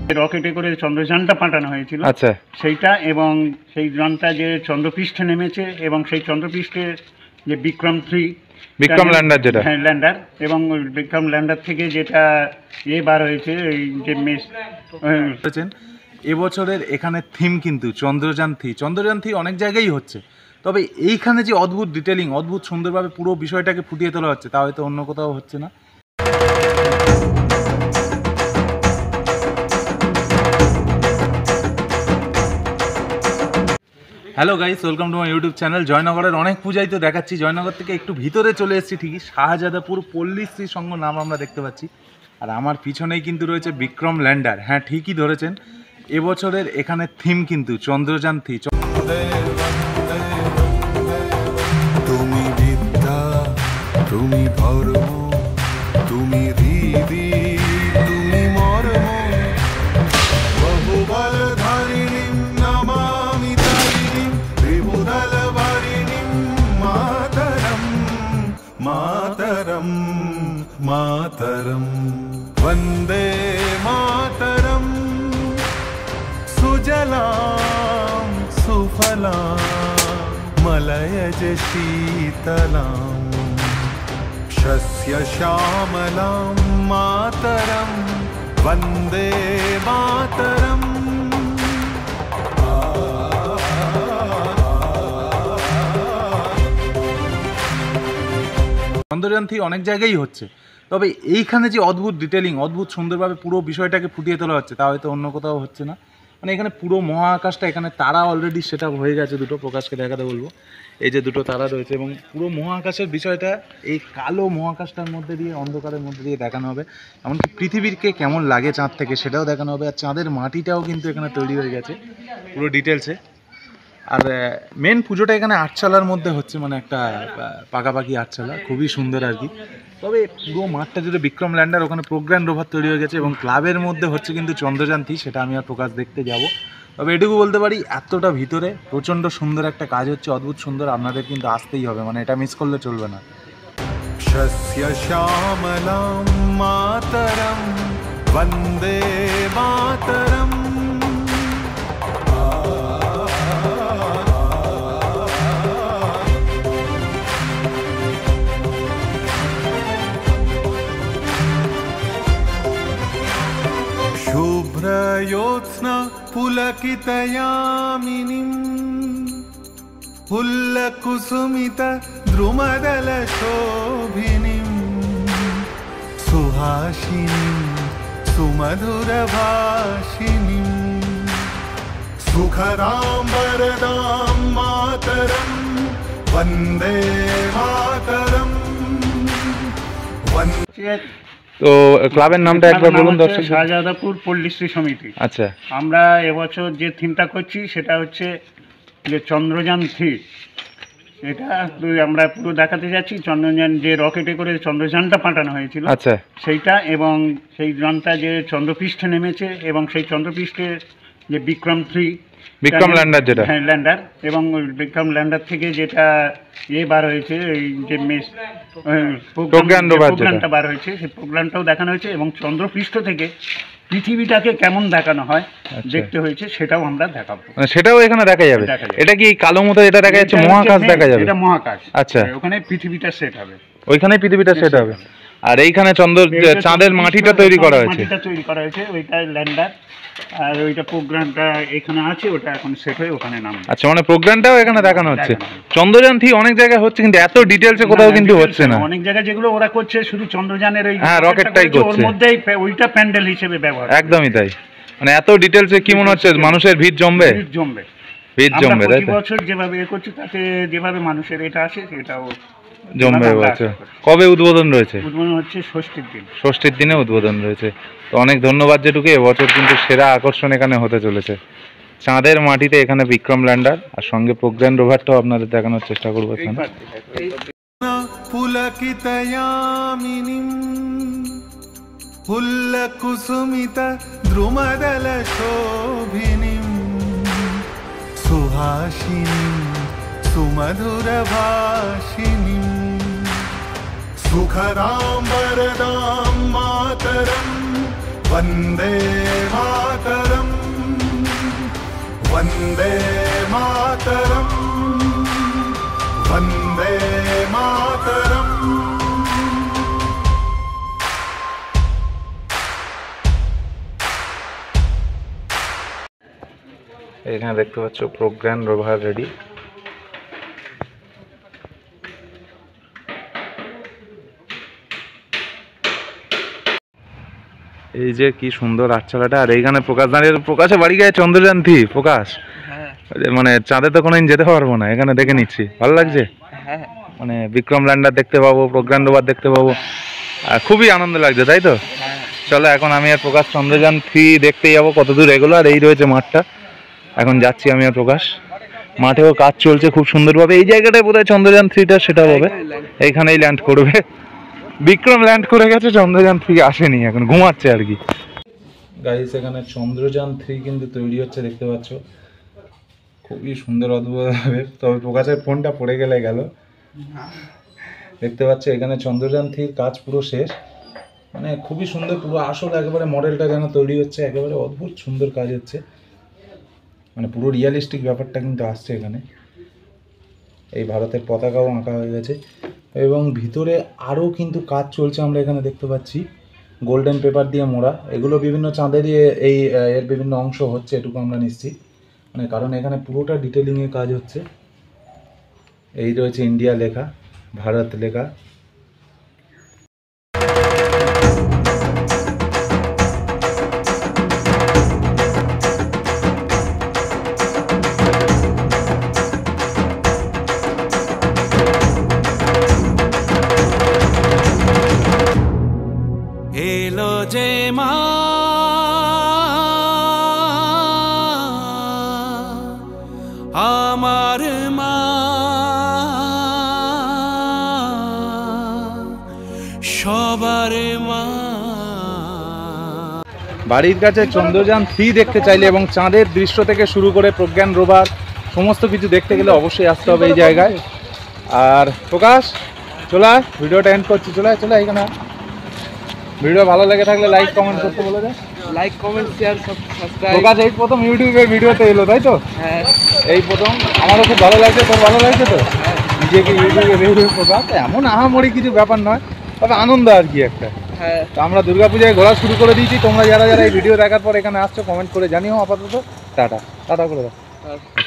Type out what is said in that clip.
রকেটে করে চন্দ্রযানটা পাঠানো হয়েছিল। আচ্ছা, সেইটা এবং সেই যানটা যে চন্দ্রপৃষ্ঠে নেমেছে এবং সেই চন্দ্রপৃষ্ঠে যে বিক্রম ল্যান্ডার যেটা, হ্যাঁ ল্যান্ডার, এবং ওই বিক্রম ল্যান্ডার থেকে যেটা বার হয়েছে এই যে এবছরের এখানে থিম কিন্তু চন্দ্রযান থ্রি অনেক জায়গায় হচ্ছে, তবে এইখানে যে অদ্ভুত ডিটেলিং, অদ্ভুত সুন্দরভাবে পুরো বিষয়টাকে ফুটিয়ে তোলা হচ্ছে, তা হয়তো অন্য কোথাও হচ্ছে না। Hello guys, welcome to my YouTube channel. জয়নগরের অনেক পূজাই তো দেখাচ্ছি। জয়নগর থেকে একটু ভিতরে চলে এসেছি, ঠিকই শাহজাদাপুর পল্লীশ্রী সংঘ নাম আমরা দেখতে পাচ্ছি। আর আমার পিছনেই কিন্তু রয়েছে বিক্রম ল্যান্ডার। হ্যাঁ, ঠিকই ধরেছেন, এবছরের এখানে থিম কিন্তু চন্দ্রযান থ্রি। তুমি বিদ্যা, তুমি ধর্ম, তুমি হৃদি, তুমি মর্ম, বহুবল ধারিণীম নমামি তারিণীম ত্রিভুদল বারিণীম মাতরম মাতরম মাতরম বন্দে মাতরম সুজলাম সুফলাম मलयज शीतलां शस्य श्यामलां मातरं वन्दे मातरम्। চন্দ্রযান থ্রি অনেক জায়গায় হচ্ছে, তবে এইখানে যে অদ্ভুত ডিটেলিং, অদ্ভুত সুন্দরভাবে পুরো বিষয়টাকে ফুটিয়ে তোলা হচ্ছে, তা হয়তো অন্য কোথাও হচ্ছে না। মানে এখানে পুরো মহাকাশটা, এখানে তারা অলরেডি সেট আপ হয়ে গেছে, দুটো প্রকাশকে দেখাতে বলবো। এই যে দুটো তারা রয়েছে এবং পুরো মহাকাশের বিষয়টা এই কালো মহাকাশটার মধ্যে দিয়ে, অন্ধকারের মধ্যে দিয়ে দেখানো হবে। এমনকি পৃথিবীকে কেমন লাগে চাঁদ থেকে সেটাও দেখানো হবে। আর চাঁদের মাটিটাও কিন্তু এখানে তৈরি হয়ে গেছে পুরো ডিটেলসে। আর মেন পুজোটা এখানে আটচালার মধ্যে হচ্ছে, মানে একটা পাকাপাকি আটচালা, খুবই সুন্দর আর কি। তবে পুরো মাঠটা জুড়ে বিক্রম ল্যান্ডার, ওখানে প্রোগ্রাম রোভার তৈরি হয়ে গেছে এবং ক্লাবের মধ্যে হচ্ছে কিন্তু চন্দ্রযান থ্রি, সেটা আমি আর প্রকাশ দেখতে যাব। তবে এটুকু বলতে পারি, এতটা ভিতরে প্রচণ্ড সুন্দর একটা কাজ হচ্ছে, অদ্ভুত সুন্দর, আপনাদের কিন্তু আসতেই হবে, মানে এটা মিস করলে চলবে না। शस्य श्यामलां मातरं वन्दे मातरम्। शुभ्रयोत्स्ना पुलकितयामिनीं पुल्लकुसुमित द्रुमदलशोभिनीं सुहासिनीं सुमधुरभाषिणीं सुखदां वरदां मातरं वन्दे मातरम्। তো ক্লাবের নামটা একবার বলুন দর্শক। শাহজাদাপুর পল্লীশ্রী সমিতি। আচ্ছা, আমরা এবছর যে থিমটা করছি সেটা হচ্ছে যে চন্দ্রযান থ্রি। এটা আমরা পুরো দেখাতে যাচ্ছি, চন্দ্রযান যে রকেটে করে চন্দ্রযানটা পাঠানো হয়েছিল। আচ্ছা, সেইটা এবং সেই যানটা যে চন্দ্রপৃষ্ঠে নেমেছে এবং সেই চন্দ্রপৃষ্ঠে যে বিক্রম ল্যান্ডার যেটা, হ্যাঁ ল্যান্ডার, এবং ওই বিক্রম ল্যান্ডার থেকে যেটা বার হয়েছে, এই যে প্রোগ্রামটা বার হয়েছে, সেই প্রোগ্রামটাও দেখানো হয়েছে এবং চন্দ্রপৃষ্ঠ থেকে পৃথিবীটাকে কেমন দেখানো হয় দেখতে হয়েছে, সেটাও আমরা দেখাবো। সেটাও এখানে দেখা যাবে। এটা কি কালো মতো এটা দেখা যাচ্ছে, মহাকাশ দেখা যাবে? এটা মহাকাশ। আচ্ছা, ওখানে পৃথিবীটা সেট হবে, ওইখানে পৃথিবীটা সেট হবে। আর এইখানে চাঁদের মাটিটা তৈরি করা হয়েছে, ওইটা ল্যান্ডার, আর ওইটা প্রোগ্রামটা এখানে আছে, ওটা এখন সেট হয়ে ওখানে নামবে। আচ্ছা, মানে প্রোগ্রামটাও এখানে দেখানো হচ্ছে। চন্দ্রযান থ্রি অনেক জায়গায় হচ্ছে, কিন্তু এত ডিটেইলসে কোথাও কিন্তু হচ্ছে না। অনেক জায়গায় যেগুলো ওরা করছে শুধু চন্দ্রযানের ওই রকেটটাই করছে, ওর মধ্যেই ওইটা প্যান্ডেল হিসেবে ব্যবহার। একদমই তাই। মানে এত ডিটেইলসে কি মনে হচ্ছে মানুষের ভিড় জমবে, ভিড় জমবে তাই তো? বছর যেভাবে করছি তাতে যেভাবে মানুষের এটা আসে সেটাও জমবে। আচ্ছা, কবে উদ্বোধন রয়েছে? উদ্বোধন হচ্ছে ষষ্ঠীর দিন, ষষ্ঠীর দিনে উদ্বোধন রয়েছে। তো অনেক ধন্যবাদ যেটুকু। এবছর কিন্তু সেরা আকর্ষণ এখানে হতে চলেছে চাঁদের মাটিতে, এখানে বিক্রম ল্যান্ডার আর সঙ্গে প্রোগ্রাম রোভারটাও আপনাদের দেখানোর চেষ্টা করবো এখানে। পুলকিতয়ামিনীং পুল্লকুসুমিত দ্রুমদলশোভিনীং সুহাসিনীং সুমধুরভাষিণীং सुखदां वरदां मातरं वन्दे मातरम् वन्दे मातरम् वन्दे मातरम्। এখানে দেখতে পাচ্ছ প্রজ্ঞান রোভার রেডি। এই যে কি সুন্দর রাতচালাটা, আর এইখানে প্রকাশ দাঁড়িয়ে, প্রকাশে বাড়ি গেছে চন্দ্রযান থ্রি। প্রকাশ মানে চাঁদে তো কোনোদিন যেতে পারবো না, এখানে দেখে নিচ্ছি, ভালো লাগছে। মানে বিক্রম ল্যান্ডার দেখতে পাবো, প্রজ্ঞান রোভার দেখতে পাবো, আর খুবই আনন্দ লাগছে, তাই তো? চলো এখন আমি আর প্রকাশ চন্দ্রযান থ্রি দেখতে যাবো, কত দূর এগুলো। আর এই রয়েছে মাঠটা, এখন যাচ্ছি আমি আর প্রকাশ। মাঠেও কাজ চলছে খুব সুন্দরভাবে। এই জায়গাটায় বোধহয় চন্দ্রযান থ্রিটা সেটা হবে, এইখানেই ল্যান্ড করবে। বিক্রম ল্যান্ড করে গেছে, চন্দ্রযান থ্রি আসেনি, এখন ঘুমাচ্ছে আর কি। গাইস এখানে চন্দ্রযান থ্রি কিন্তু তৈরি হচ্ছে, দেখতে পাচ্ছ, খুবই সুন্দর অদ্ভুতভাবে। তবে প্রকাশের ফোনটা পড়ে গেল। দেখতে পাচ্ছ এখানে চন্দ্রযান থ্রির কাজ পুরো শেষ, মানে খুবই সুন্দর, পুরো আসল একেবারে মডেলটা যেন তৈরি হচ্ছে, একেবারে অদ্ভুত সুন্দর কাজ হচ্ছে, মানে পুরো রিয়েলিস্টিক ব্যাপারটা কিন্তু আসছে এখানে। এই ভারতের পতাকাও আঁকা হয়ে গেছে, এবং ভিতরে আরও কিন্তু কাজ চলছে, আমরা এখানে দেখতে পাচ্ছি গোল্ডেন পেপার দিয়ে মোড়া। এগুলো বিভিন্ন চাঁদেরই এই এর বিভিন্ন অংশ হচ্ছে, এটুকু আমরা নিশ্চিত, মানে কারণ এখানে পুরোটা ডিটেলিংয়ে কাজ হচ্ছে। এই রয়েছে ইন্ডিয়া লেখা, ভারত লেখা। এলো যে মা আমার মা, সবার মা। বাড়ির কাছে চন্দ্রযান থ্রি দেখতে চাইলে এবং চাঁদের দৃশ্য থেকে শুরু করে প্রজ্ঞান রোভার সমস্ত কিছু দেখতে গেলে অবশ্যই আসতে হবে এই জায়গায়। আর প্রকাশ চলে ভিডিওটা এন্ড করছি, চলে এখানে। ভিডিও ভালো লেগে থাকলে লাইক কমেন্ট করতে বলে দে। Like comment share subscribe. প্রকাশ এই প্রথম ইউটিউবের ভিডিওতে এলো, তাই তো? হ্যাঁ এই প্রথম, আমারও খুব ভালো লাগছে। তোর ভালো লাগছে তো? নিজেকে ইউটিউবে ভিডিও প্রকাশ এমন আহামরি কিছু ব্যাপার নয়, তবে আনন্দ আর কি একটা। হ্যাঁ তো আমরা দুর্গাপূজায় ঘোরা শুরু করে দিয়েছি। তোমরা যারা যারা এই ভিডিও দেখার পর এখানে আসছো কমেন্ট করে জানিও। আপাতত টাটা করে দাও।